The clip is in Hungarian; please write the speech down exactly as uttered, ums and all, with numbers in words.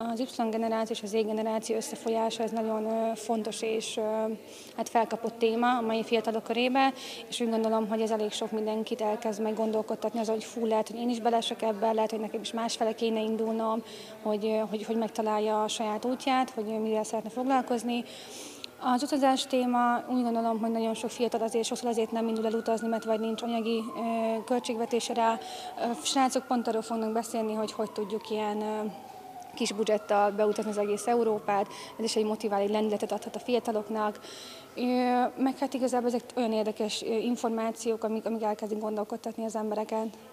Az Y-generáció és az Z-generáció összefolyása ez nagyon fontos és hát felkapott téma a mai fiatalok körébe, és úgy gondolom, hogy ez elég sok mindenkit elkezd meg gondolkodtatni azon, hogy fú, lehet, hogy én is belesek ebbe, lehet, hogy nekem is másfele kéne indulnom, hogy, hogy, hogy megtalálja a saját útját, hogy mivel szeretne foglalkozni. Az utazás téma úgy gondolom, hogy nagyon sok fiatal azért sokszor azért nem indul el utazni, mert vagy nincs anyagi költségvetése rá. Srácok pont arról fognak beszélni, hogy hogy tudjuk ilyen kis budgettal beutazni az egész Európát, ez is egy motiváló lendületet adhat a fiataloknak. Meg hát igazából ezek olyan érdekes információk, amik, amik elkezdik gondolkodtatni az embereket.